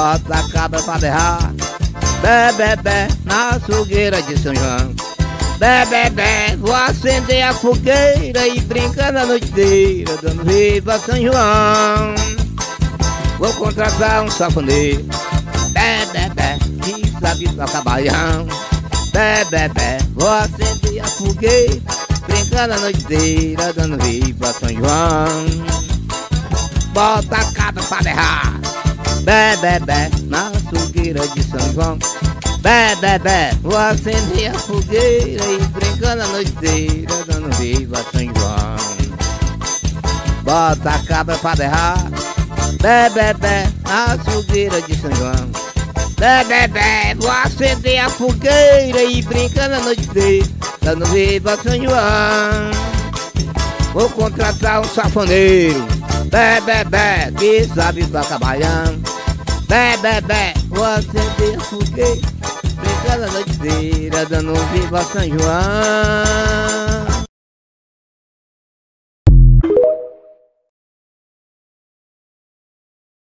bota a cabra pra berrar. Bé, bé, bé, na fogueira de São João. Bé, bé, bé, vou acender a fogueira e brincar na noite inteira, dando viva São João. Vou contratar um safoneiro, bé, bé, bé, que sabe tocar baião. Bé, bé, bé, vou acender a fogueira, brincar na noite inteira, dando viva São João. Bota a cabra pra berrar. Bé, bé, bé, na fogueira de São João. Bé, bé, bé, vou acender a fogueira e brincando a noite inteira, dando viva São João. Bota a cabra pra berrar. Bé, bé, bé, na fogueira de São João. Bé, bé, bé, vou acender a fogueira e brincando a noite inteira, dando viva São João. Vou contratar um safoneiro, bé, bé, bé, que sabe tocar baião. Bé, bé, bé, vou acender a fogueira, brincando a noite inteira, dando viva São João.